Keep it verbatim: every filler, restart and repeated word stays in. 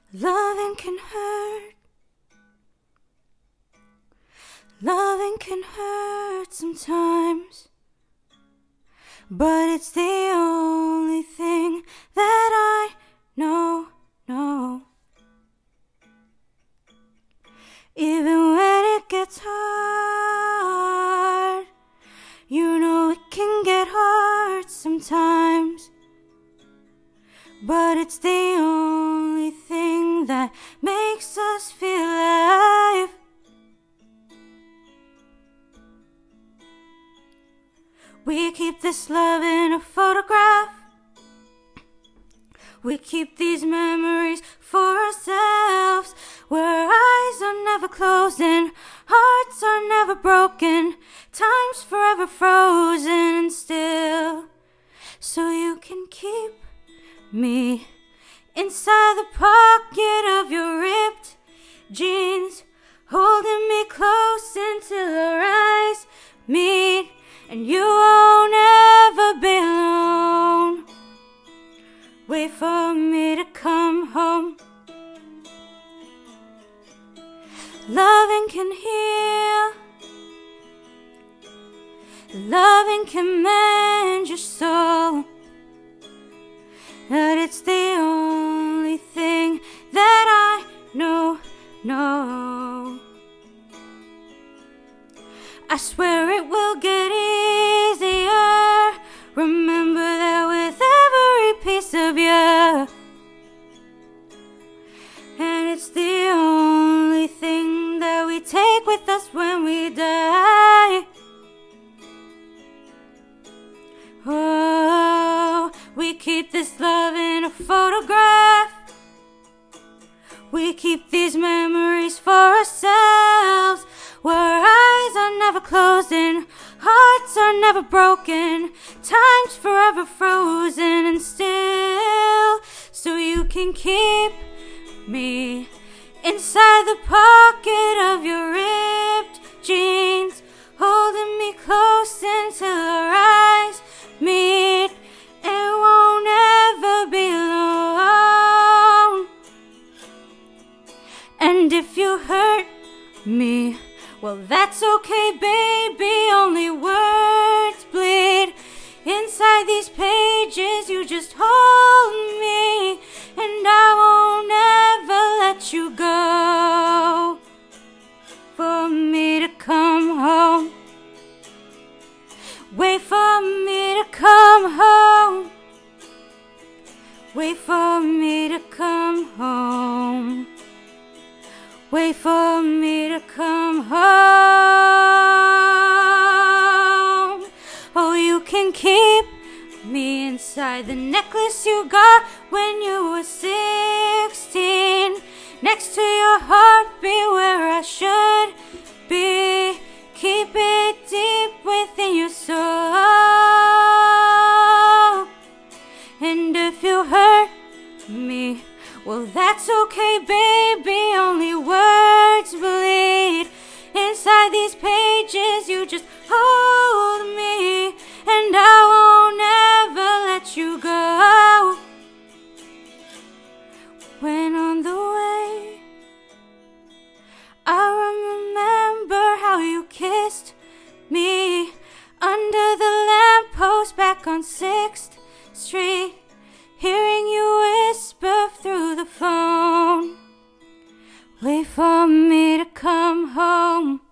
Loving can hurt. Loving can hurt sometimes, but it's the only thing that I know, know. Even when it gets hard, you know it can get hard sometimes, but it's the only thing that makes us feel alive. We keep this love in a photograph. We keep these memories for ourselves, where eyes are never closing, hearts are never broken, time's forever frozen and still. So you can keep me inside the pocket of your ripped jeans, holding me close until our eyes meet, and you won't ever be alone. Wait for me to come home. Loving can heal. Loving can mend your soul. But it's the only thing that I know, know. I swear it will get easier. Remember that with every piece of you. And it's the only thing that we take with us when we die. Oh, we keep this love in a photograph. We keep these memories for ourselves, where eyes are never closing, hearts are never broken, time's forever frozen and still. So you can keep me inside the pocket of your ripped jeans, holding me close until our eyes meet, and won't ever be alone. And if you hurt me, well, that's okay, baby. Only words bleed inside these pages. You just hold me, and I won't ever let you go. For me to come home. Wait for me to come home. Wait for me to come home. Wait for me to come home. Oh, you can keep me inside the necklace you got when you were sixteen, next to your heartbeat where I should be. Keep it deep within your soul. And if you hurt me, well, that's okay, baby. Only words bleed inside these pages. You just hold me, and I won't ever let you go. When on the way, I remember how you kissed me under the lamppost back on sixth street, hearing you whisper through the phone. Wait for me to come home.